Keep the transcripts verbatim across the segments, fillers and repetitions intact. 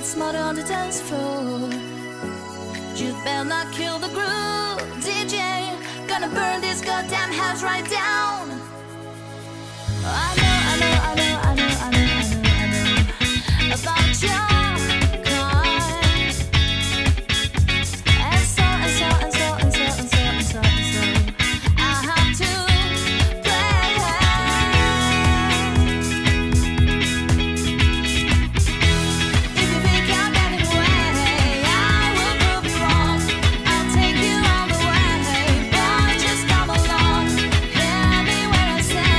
It's murder on the dance floor. You better not kill the groove, D J. Gonna burn this goddamn house right down. I know, I know, I know, I know, I know, I know, I know about your kind. And so, and so, and so, and so, and so, and so, and so I have to play. If you think I'm getting away, I will prove you wrong. I'll take you all the way, boy, just come along. Hear me when I say,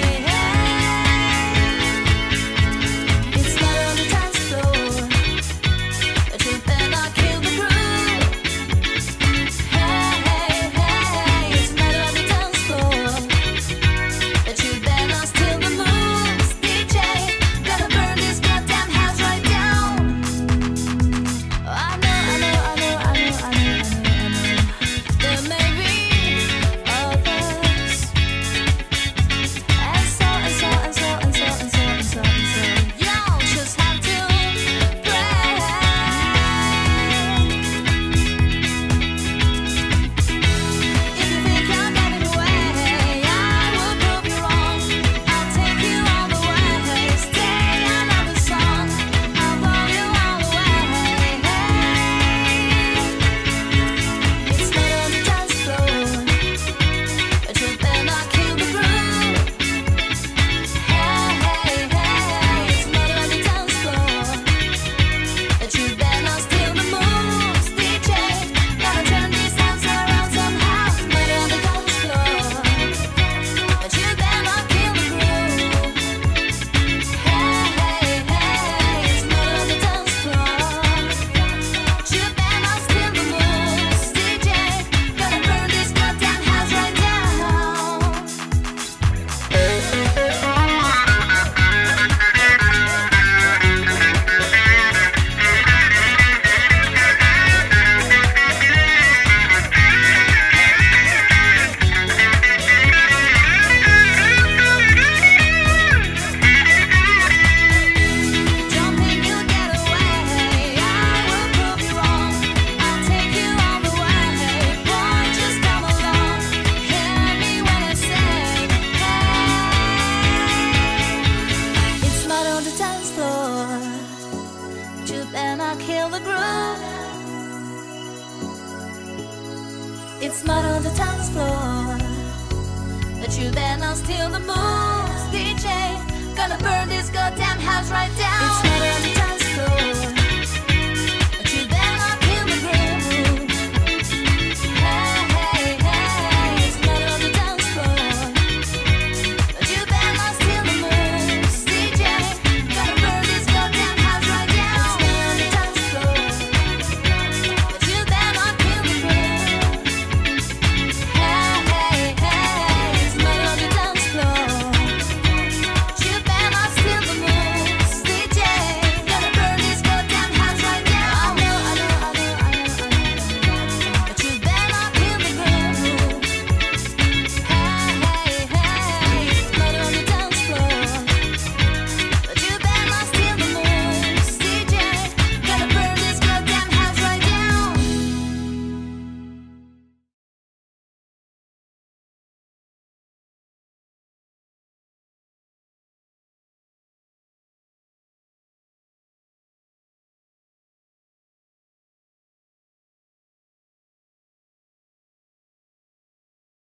it's not on the dance floor, but you better not kill the groove. Hey, hey, hey, it's not on the dance floor, but you better not steal the moves, D J. Gonna burn this goddamn house right down. I know, I know, I know, I know, I know, I know, I know. There may be others. And so, and so, and so, and so, and so, and so, and so you'll just have to pray. If you think I'm getting away, I will prove you wrong. I'll take you all the way. Stay another song. I'll blow you all away. It's not on the dance floor, but you better not kill the groove. Hey, hey, hey, it's not on the dance floor, but you better not steal the moves, D J. Gotta turn these hands around somehow. Not on the dance floor, but you better not kill the groove. Hey, hey, hey, it's not on the dance floor, but you better not steal the moves, D J. Gonna burn this goddamn house right down. Don't think you'll get away. I will prove you wrong. I'll take you all the way. Boy, just come along. Hear me when I say, hey, it's mud on the dance floor. You better not kill the groove. It's mud on the dance floor, but you better not steal the moves, D J. Gonna burn this goddamn house right down.